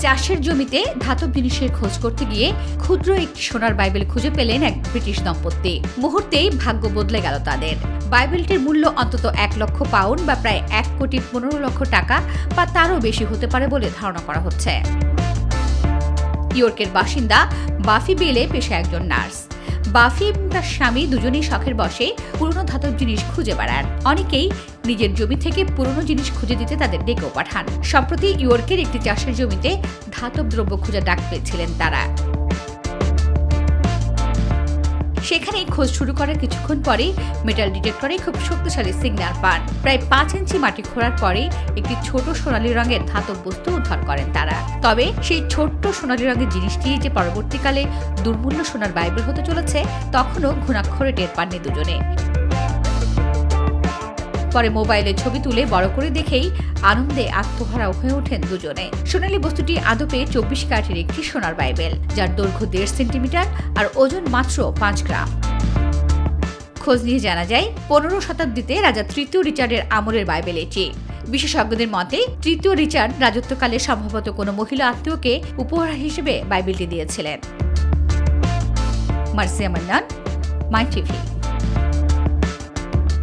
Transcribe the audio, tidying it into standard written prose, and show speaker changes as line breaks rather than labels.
চাষের জমিতে ধাতব জিনিসের খোঁজ করতে গিয়ে ক্ষুদ্র একটি সোনার বাইবেল খুঁজে পেলেন এক ব্রিটিশ দম্পতি। মুহূর্তেই ভাগ্য বদলে গেল তাদের। বাইবেলটির মূল্য অন্তত 1 লক্ষ পাউন্ড বা প্রায় 1,15 লক্ষ টাকা বা তারও বেশি হতে পারে বলে ধারণা করা হচ্ছে। ইয়র্কের বাসিন্দা বাফি বেলে পেশায় একজন নার্স। বাফি এবং তার স্বামী দুজনেই শখের বসে পুরনো ধাতব জিনিস খুঁজে বেড়ান। অনেকেই নিজের জমি থেকে পুরনো জিনিস খুঁজে দিতে তাদের ডেকেও পাঠান। সম্প্রতি ইয়র্কের একটি চাষের জমিতে ধাতব দ্রব্য খোঁজা ডাক পেয়েছিলেন তারা। সেখানে খোঁজ শুরু করার কিছুক্ষণ পরেই মেটাল ডিটেক্টরে খুব শক্তিশালী সিগন্যাল পান। প্রায় 5 ইঞ্চি মাটি খোঁড়ার পরেই একটি ছোট সোনালী রঙের ধাতব বস্তু উদ্ধার করেন তারা। তবে সেই ছোট্ট সোনালী রঙের জিনিসটি যে পরবর্তীকালে দুর্মূল্য সোনার বাইবেল হতে চলেছে তখনও ঘুণাক্ষরে টের পাননি দুজনে। পরে মোবাইলে ছবি তুলে বড় করে দেখেই আনন্দে আত্মহারা হয়ে ওঠেন দুজনে। সোনালী বস্তুটি আদপে 24 ক্যারেটের একটি সোনার বাইবেল, যার দৈর্ঘ্য 1.5 সেন্টিমিটার আর ওজন মাত্র 5 গ্রাম। খোঁজ নিয়ে জানা যায় 15 শতাব্দীতে রাজা তৃতীয় রিচার্ডের আমলের বাইবেল এটি। বিশেষজ্ঞদের মতে তৃতীয় রিচার্ড রাজত্বকালে সম্ভবত কোনো মহিলা আত্মীয়কে উপহার হিসেবে বাইবেলটি দিয়েছিলেন। Marcia Mannan, MyTV.